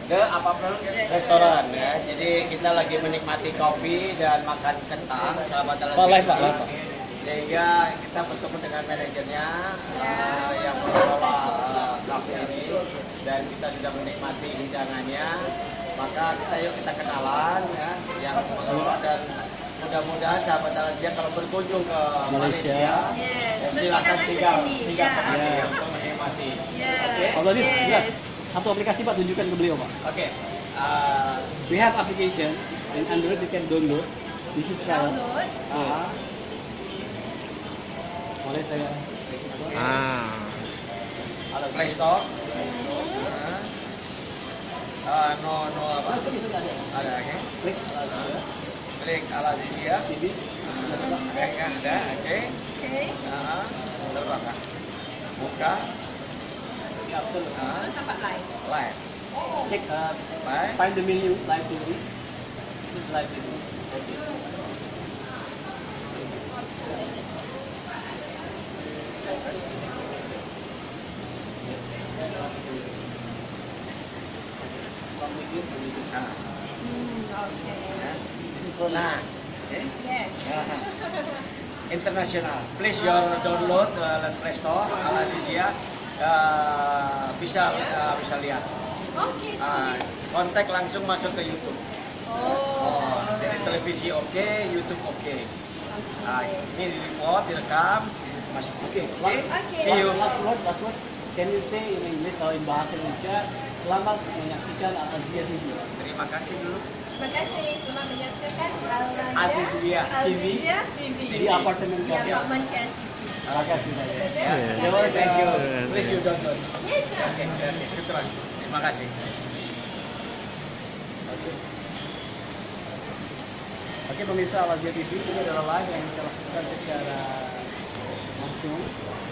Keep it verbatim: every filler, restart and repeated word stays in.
The apapun restoran ya. Jadi kita lagi menikmati kopi dan makan kentang, sahabat Al Pak, live, Pak, live, Pak. Sehingga kita bertemu dengan manajernya uh, yang mengelola uh, kafe ini dan kita sudah menikmati hidangannya. Maka kita yuk kita kenalan ya yang mengelola dan mudah-mudahan sahabat Al Azhar kalau berkunjung ke Malaysia, Yes, ya, mesti silakan datang ke singgah sini. singgah ke Ya. sini Ya. untuk menikmati. Yeah. Oke. Pak Abdul Aziz, Yes. ya, satu aplikasi Pak tunjukkan ke beliau Pak. Oke. Uh, We have application in Android, you can download. This is trial. Download. Ah. Boleh saya? Ah. ada Play Store. Uh, no no apa? Masuk bisa ada. Ada oke. Klik. Klik Al Azizia. T V. Kayaknya ada, oke. Okay. Nah, terus apa? Buka. Ya, betul. Nah, Terus apa lain? live. Cek uh, Baik. find the menu live T V. This is live T V. Okay. Nah, Hmm, okay. This is for nah, oke. Yes. Nah, internasional. Please your download uh, Play Store Al Azizia. Uh, bisa uh, bisa lihat. Okay. Uh, kontak langsung masuk ke YouTube. Oh. Oh, jadi televisi oke, YouTube oke. Nah, ini di record, direkam, masuk. Oke, oke. Okay. See you. Last word, last word. Can you say in English atau in bahasa Indonesia? Selamat menyaksikan Al Azhar T V. Terima kasih dulu. Terima kasih selamat menyaksikan Azizia Azizia T V. Di apartemen Di kami. apartemen K S C C. Terima kasih saya. Ya, thank you. Please you download. Yes, sure. Oke, oke, syukran. Terima kasih. Oke. Oke pemirsa Al Azhar T V, ini adalah live yang kita lakukan secara langsung